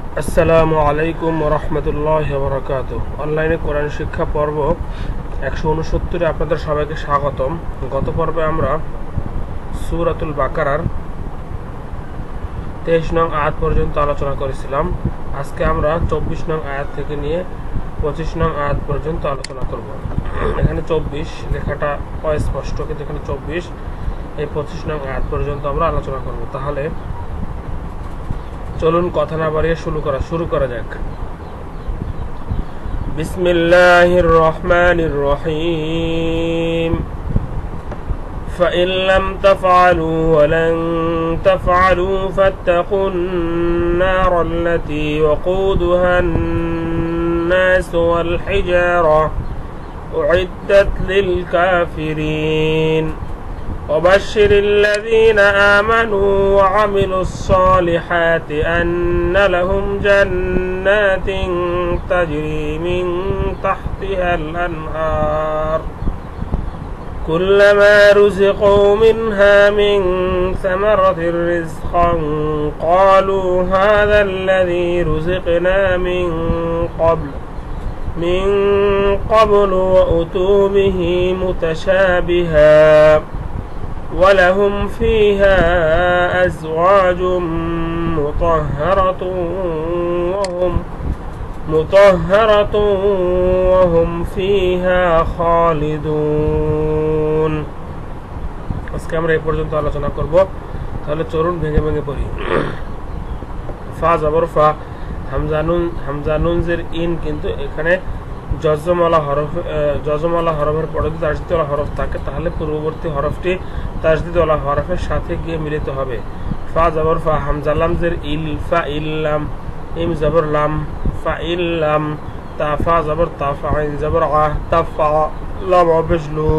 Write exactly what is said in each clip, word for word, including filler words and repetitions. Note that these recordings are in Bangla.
আসসালামু আলাইকুম ওয়া রাহমাতুল্লাহি ওয়া বারাকাতুহু। অনলাইনে কোরআন শিক্ষা পর্ব একশো উনসত্তর এ আপনাদের সবাইকে স্বাগতম। গত পর্বে আমরা সূরাতুল বাকারার তেইশ নং আয়াত পর্যন্ত আলোচনা করেছিলাম। আজকে আমরা চব্বিশ নং আয়াত থেকে নিয়ে পঁচিশ নং আয়াত পর্যন্ত আলোচনা করব। এখানে চব্বিশ লেখাটা অস্পষ্ট, কিন্তু এখানে চব্বিশ, এই পঁচিশ নং আয়াত পর্যন্ত আমরা আলোচনা করব। তাহলে চলুন কথা না বাড়িয়ে শুরু করা শুরু করা যাক। বিসমিল্লাহির রহমানির রহিম। فإن لم تفعلوا ولن تفعلوا فاتقوا النار التي وقودها الناس والحجارة أعدت للكافرين وبشر الذين آمنوا وعملوا الصالحات أن لهم جنات تجري من تحتها الأنهار كلما رزقوا منها من ثمرة رزقا قالوا هذا الذي رزقنا من قبل من قبل وأتوا به متشابها ولهم فيها أزواج مطهرة وهم مطهرة وهم فيها خالدون। আজকে আমরা এই পর্যন্ত আলোচনা করব। তাহলে চলুন ভেঙে ভেঙে পড়ি। ফা জবর ফা, হামজা নুন হামজা নুন জের ইন, কিন্তু এখানে জজমওয়ালা হরফ জজমওয়ালা হরফের পরে যদি তাসদীদওয়ালা হরফ থাকে তাহলে পূর্ববর্তী হরফটি তাসদীদওয়ালা হরফের সাথে গিয়ে মিলিত হবে। ফা জবর ফা, হামজা লাম জের ইল, ফা ইল্লাম, ইম জবর লাম, ফা ইল্লাম, তা ফা জবর তা, ফা আইন জবর আ, তাফা লাম অবেশলু।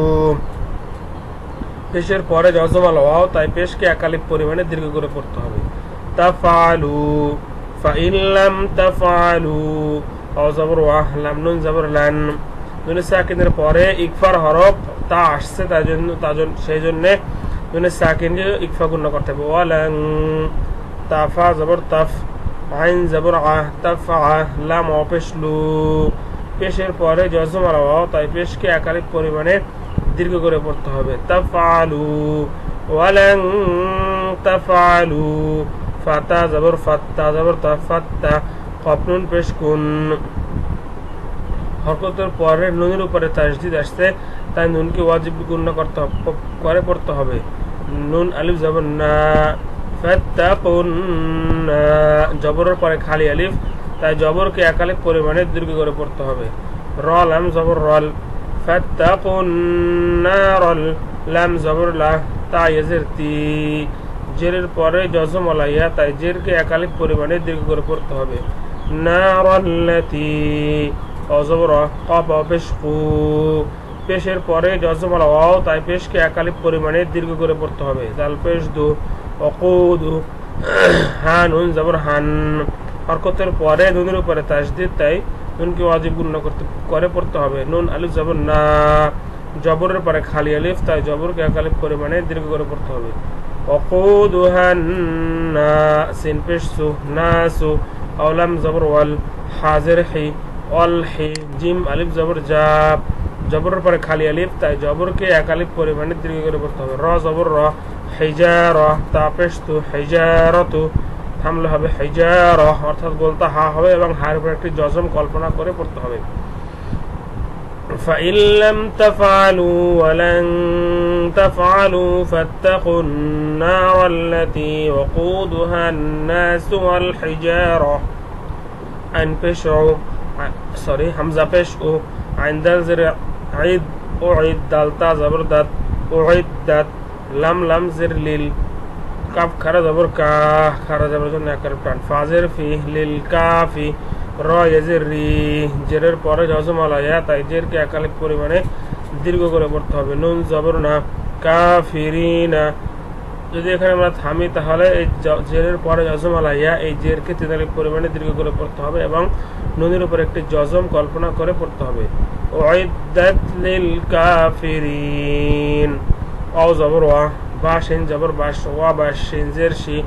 পেশের পরে জজমওয়ালা ওয়াও, তাই পেশকে একালিক পরিমাণে দীর্ঘ করে পড়তে হবে। তাফআলু, ফা ইল্লাম তাফআলু, ওয়া জবর ওয়া, লাম নুন জবর লান। নুন সাকিনের পরে ইকফার হরফ তা আসছে, তাই জন্য তার জন্য সেই জন্য নুন সাকিনকে ইকফা গুণ করতে হবে। ওয়ালান, তাফা জবর তাফ, আইন জবর আ, তাফা লাম অপেশলু। পেশের পরে জজমওয়ালা ওয়াও, তাই পেশকে একালিক পরিমাণে দীর্ঘ করে পড়তে হবে। তাফআলু, ওয়ালান তাফআলু, ফাতা জবর ফাত্তা জবর তা, ফাত্তা, কফ নুন পেশ কুন। হরকতের পরে নুনের উপরে তাসদীদ আসছে, তাই নুনকে ওয়াজিব গুণ করতে করে পড়তে হবে। নুন আলিফ জবর না, ফাত্তাকুন্না, জবরের পরে খালি আলিফ, তাই জবরকে একালিক পরিমাণে দীর্ঘ করে পড়তে হবে। র লাম জবর রল, ফাত্তাকুন্নারল, লাম জবর লা, তা ইয়াজের তি, জেরের পরে জজমওয়ালা ইয়া, তাই জেরকে একালিক পরিমাণে দীর্ঘ করে পড়তে হবে। নারাল্লাতি, অজবর কফ পেশ কু, পেশের পরে জজমওয়ালা ওয়াও, তাই পেশকে একালিক পরিমাণে দীর্ঘ করে পড়তে হবে। জাল পেশ দু, অকুদু, হা নুন জবর হান, হরকতের পরে নুনের উপরে তাসদীদ, তাই নুনকে ওয়াজিব গুণ করতে করে পড়তে হবে। নুন আলিফ জবর না, জবরের পরে খালি আলিফ, তাই জবরকে একালিক পরিমাণে দীর্ঘ করে পড়তে হবে। অকুদুহান না, সিন পেশ সু, নাসু, আওলাম জবর ওয়াল, হাজের হি, অল হি, জিম আলিফ জবর জাব, জবরের পরে খালি আলিফ, তাই জবরকে একালিক পরিমাণে দীর্ঘ করে পড়তে হবে। র জবর র, হিজারা, তা পেশ তু, হিজারাতু, থামলে হবে হিজারা, অর্থাৎ গোলতা হা হবে এবং হার উপর একটি জজম কল্পনা করে পড়তে হবে। فإن لم تفعلوا ولن تفعلوا فاتقوا النار التي وقودها الناس والحجارة عن بشعو سوري همزة بشعو عند الزر عيد أعيد دالتا زبردت أعيدت لم لم زر لل কাফ খারা জবর কা, খারা জবর জন্য একার প্রাণ, ফাজের ফি, লিল কাফি, র ইয়াজের রি, জেরের পরে জজমওয়ালা ইয়া, তাই জেরকে একালিক পরিমাণে দীর্ঘ করে পড়তে হবে। নুন জবর না, কাফিরিনা, যদি এখানে আমরা থামি তাহলে এই জেরের পরে জজমওয়ালা ইয়া, এই জেরকে তেতালিক পরিমাণে দীর্ঘ করে পড়তে হবে এবং নুনের উপর একটি জজম কল্পনা করে পড়তে হবে। উইদ্দাত লিল কাফিরিন, অ জবর ওয়া, বা শিন জবর বাস, ওয়া বা শিন জের শি,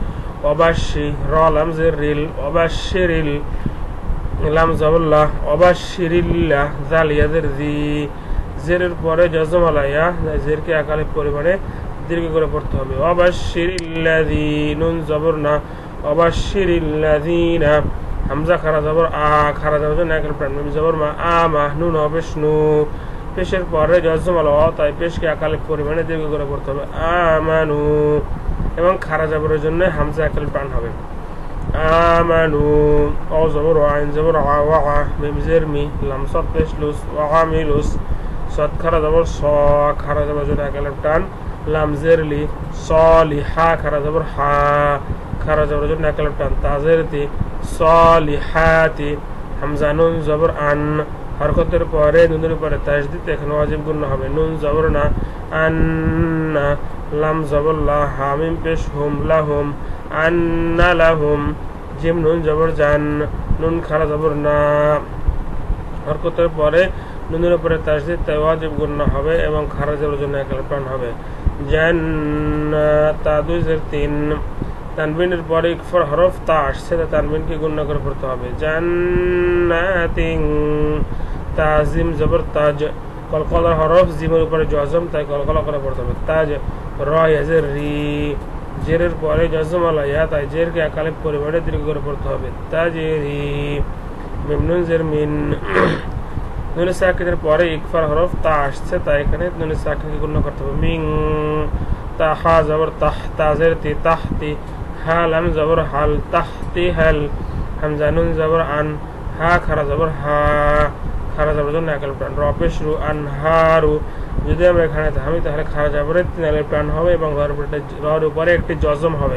অবাশি র লাম জের রিল অবাশিরিল লাম জবরল্লাহ অবাশিরিল্লাহ জাল ইয়াজের জি জেরের পরে জজম আলাইয়া জেরকে একালিফ পরিমাণে দীর্ঘ করে পড়তে হবে অবাশিরিল্লাযী নুন জবর না অবাশিরিল্লাযীনা হামজা খারা জবর আ খারা জবর জন্য একালিফ টান মিম জবর মা আ মা নুন অবেশনু পেশের পরে জজম আলাইয়া তাই পেশকে একালিফ পরিমাণে দীর্ঘ করে পড়তে হবে আমানু এবং খারা জবরের জন্য হামজা একালিফ টান হবে আমানু অ জবর আইন জবর আ ওয়া মিম জের মি লাম সাদ পেশ লুস ওয়া আমিলুস সাদ খারা জবর স খারা জবর জন্য একালিফ টান লাম জের লি সলিহা খারা জবর হা খারা জবর জন্য একালিফ টান তাজের তি সলিহাতি হামজা নুন জবর আন হরকতের পরে নুনের উপরে তাসদীদ এখানে ওয়াজিব গুণনা হবে নুন জবর না আন্না লাম জবর লা হা মিম পেশ হুম লাহুম আন্না লাহুম জিম নুন জবর জান নুন খারা জবর না হরকতের পরে নুনের উপরে তাসদীদ তাই ওয়াজিব গুণনা হবে এবং খারা জবরের জন্য একালিফ টান হবে জান্নাত তা দুই জের তিন তানবিনের পরে ইকফার হরফ তা আসছে তা তানবিনকে গুণনা করে পড়তে হবে জান্নাতিন তাজিম জবর তাজ কলকলার হরফ জিমের উপরে জজম তাই কলকলা করে পড়তে হবে তাজ র ইয়াজের রি জেরের পরে জজম আলাইয়া তাই জেরকে একালিফ পরিমাণে দীর্ঘ করে পড়তে হবে তাজেরি মিম নুন জের মিন নুন সাকিনের পরে ইকফার হরফ তা আসছে তাই এখানে নুন সাকিনকে গুণনা করতে হবে মিং তা হা জবর তাহ তাজের তি তাহতি হা লাম জবর হাল তাহতি হাল হামজা নুন জবর আন হা খারা জবর হা খারা জবর জন্য একালিফ টান র পেশ রু আনহারু যদি আমরা এখানে থামি তাহলে খারা জবরের তিন আলিফ টান হবে এবং রর উপরে একটি জজম হবে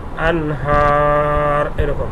আনহার এরকম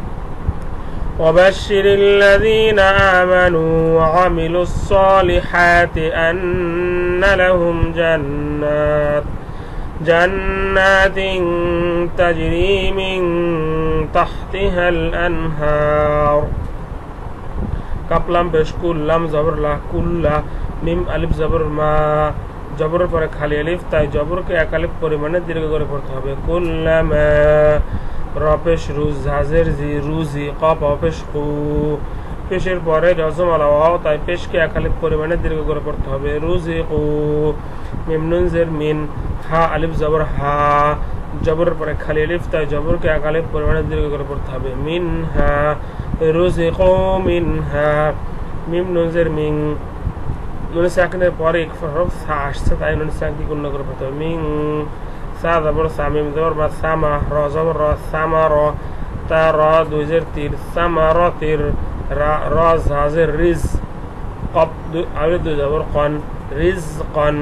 وبشر الذين آمنوا وعملوا الصالحات أن لهم جنات جنات تجري من تحتها الأنهار কাপলাম পেশ কুল্লাম জবর লা কুল্লা মিম আলিফ জবর মা জবরের পরে খালি আলিফ তাই জবরকে এক আলিফ পরিমাণে দীর্ঘ করে পড়তে হবে কুল্লামা র পেশ রুজ হাজের জি রুজি কফ পেশ কু পেশের পরে জজম আলাওয়াও তাই পেশকে এক আলিফ পরিমাণে দীর্ঘ করে পড়তে হবে রুজি কু মিম নুন জের মিন হা আলিফ জবর হা জবরের পরে খালি আলিফ তাই জবরকে এক আলিফ পরিমাণে দীর্ঘ করে পড়তে হবে মিন হা রুজিকু মিনহা মিম নুন জের মিন নুন সাকিনের পরে ইকফার হরফ সা আসছে তাই নুন সাকিনকে গুণনা করে পড়তে হবে মিন সা জবর সা মিম জবর মা সামা র জবর র সামা র তা র দুই জের তির সামা র তির রা র জাজের রিজ কব আলিফ দুই জবর কন রিজ কন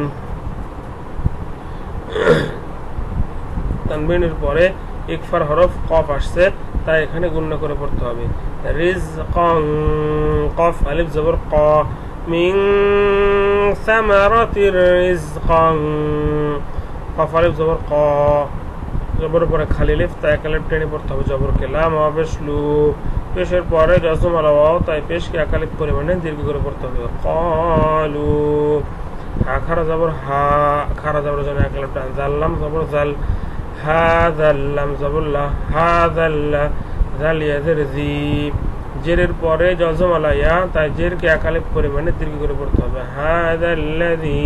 তানবিনের পরে ইকফার হরফ কফ আসছে তাই এখানে গুণনা করে পড়তে হবে রিজকান কফ আলিফ জবর ক মিন সামারাতির রিজকান কফ আলিফ জবর ক জবর পরে খালি আলিফ তাই এক আলিফ টেনে পড়তে হবে জবরকে লাম পেশলু পেশের পরে জজম আলাওয়াও তাই পেশকে এক আলিফ পরিমাণে দীর্ঘ করে পড়তে হবে ক্বালু হা খারা জবর হা খারা জবর জন্য এক আলিফ টান জাল্লাম জবর জাল হাযাল্লাম জবর লা হাযাল্লা জাল ইয়াজের জি জেরের পরে জজম আলাইয়া তাই জেরকে এক আলিফ পরিমাণে দীর্ঘ করে পড়তে হবে হাযাল্লাযী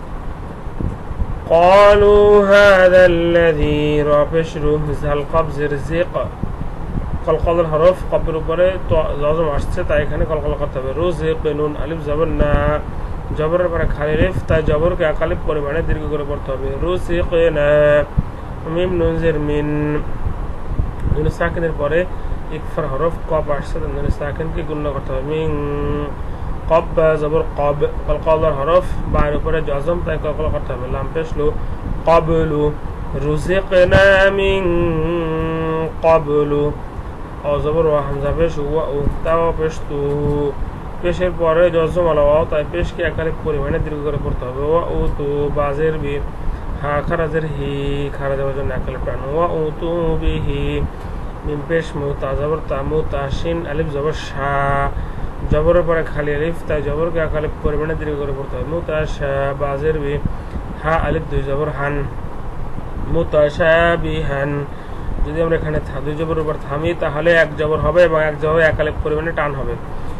ক্বালু হাযাল্লাযী র পেশ রু জাল কব জের জিক কলকলার হরফ কবের উপরে জজম আসছে তাই এখানে কলকলা করতে হবে রুজিক নুন আলিফ জবর না জবরের পরে খালি আলিফ তাই জবরকে এক আলিফ পরিমাণে দীর্ঘ করে পড়তে হবে রুজিকনা মিম নুন জের মিন নুন সাকিনের পরে ইকফার হরফ কব আসছে নুন সাকিনকে গুণনা করতে হবে মিন কব জবর কব কলকলার হরফ বার উপরে জজম তাই কলকলা করতে হবে লাম পেশলু ক্বাবলু রুজিকনা মিন ক্বাবলু অ জবর ওয়া হামজা পেশ ওয়া ও তাও পেশ তু পেশের পরে জজম আলাওয়াও তাই পেশকে এক আলিফ পরিমাণে দীর্ঘ করে পড়তে হবে ওয়া ও তু বাজের বি হা খারাজের হি খারা যাওয়ার জন্য এক আলিফ টান ওয়া ও তু বিহি মিম পেশ মু তা জবর তা মু তা শিন আলিফ জবর শা জবরের পরে খালি আলিফ তাই জবরকে এক আলিফ পরিমাণে দীর্ঘ করে পড়তে হবে মুতাশা বাজের বি হা আলিফ দুই জবর হান মুতাশাবিহান যদি আমরা এখানে দুই জবরের উপর থামি তাহলে এক জবর হবে এবং এক জবরে এক আলিফ পরিমাণে টান হবে।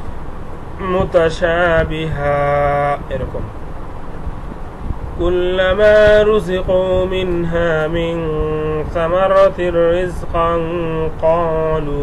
মুতাশাবিহা এরকম। কুল্লামা রুজিকু মিনহা মিন সামারাতির রিজকান ক্বালু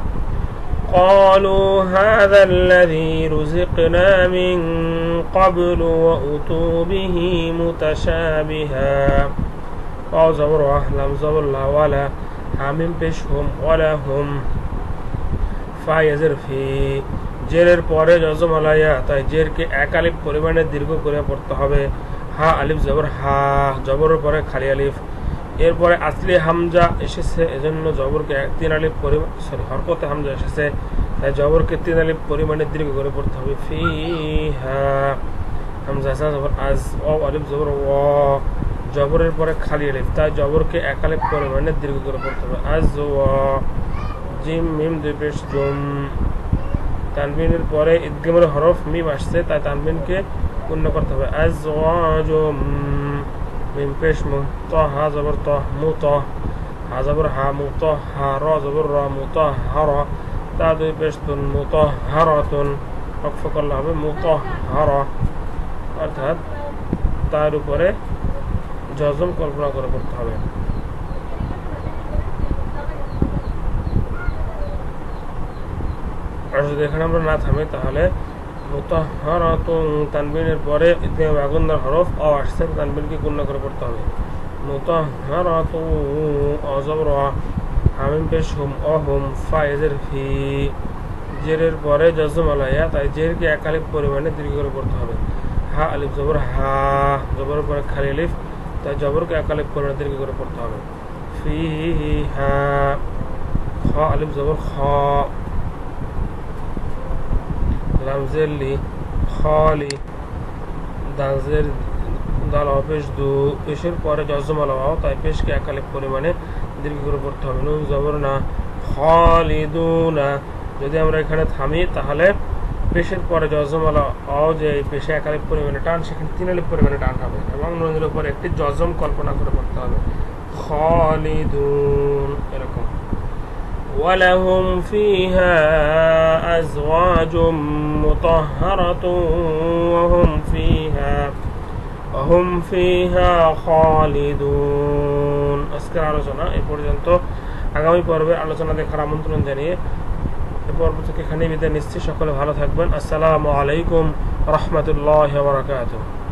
قالوا هذا الذي رزقنا من قبل وأتوا به متشابها واو زبر لام زبر لا ولا حامim পেশ হুম ওয়ালা হুম ফা ইয়াজের ফি জেরের পরে জজম আলাইয়া তাই জেরকে এক আলিফ পরিমাণে দীর্ঘ করে পড়তে হবে। হা আলিফ জবর হা জবরের পরে খালি আলিফ এরপরে আসলি হামজা এসেছে এজন্য জবরকে তিন আলিফ পরিমাণ সরি হরকতে হামজা এসেছে তাই জবরকে তিন আলিফ পরিমাণে দীর্ঘ করে পড়তে হবে। ফিহা হামজা আসা জবর আজ ও আলিফ জবর ওয়া জবরের পরে খালি আলিফ তাই জবরকে এক আলিফ পরিমাণে দীর্ঘ করে পড়তে হবে। আজ ওয়া জিম মিম দুই পেশ জুম তানবিনের পরে ইদগামের হরফ মিম আসছে তাই তানবিনকে পূর্ণ করতে হবে। আজ ওয়া জুম মিম পেশ মু ত হা জবর ত মু ত হা জবর হা মু ত হা র জবর র মু ত হা র তা দুই পেশ তুন মু ত হা র তুন ওয়াকফ করলে হবে মু ত হা র অর্থাৎ তার উপরে জজম কল্পনা করে পড়তে হবে। আর যদি এখানে আমরা না থামি তাহলে মুতাহহারাতুন তানবিনের পরে ইদগামে আগুনদার হরফ অ আসছে তানবিনকে গুণ করে পড়তে হবে। মুতাহহারাতু অজবর হামিম পেশ হুম অ হুম ফা ইয়াজের ফি জেরের পরে জজম আলাইয়া তাই জেরকে এক আলিফ পরিমাণে দীর্ঘ করে পড়তে হবে। হা আলিফ জবর হা জবরের পরে খালি আলিফ তাই জবরকে এক আলিফ পরিমাণে দীর্ঘ করে পড়তে হবে। ফিহা খ আলিফ জবর খ লামজের লি খালি দাজের দাল পেশ দু পেশের পরে জজম আলাওয়াও তাই পেশকে এক আলিফ পরিমাণে দীর্ঘ করে পড়তে হবে। নুন জবর না খালিদুনা যদি আমরা এখানে থামি তাহলে পেশের পরে জজম আলাওয়াও যে পেশে এক আলিফ পরিমাণে টান সেখানে তিন আলিফ পরিমাণে টান হবে এবং নুনের উপর একটি জজম কল্পনা করে পড়তে হবে। খালিদুন এরকম। ولهم فيها أزواج مطهرة وهم فيها وهم فيها خالدون আজকের আলোচনা এই পর্যন্ত। আগামী পর্বে আলোচনা দেখার আমন্ত্রণ জানিয়ে এই পর্ব থেকে এখানেই বিদায় নিচ্ছি। সকলে ভালো থাকবেন। আসসালামু আলাইকুম রাহমাতুল্লাহি ওয়া বারাকাতুহু।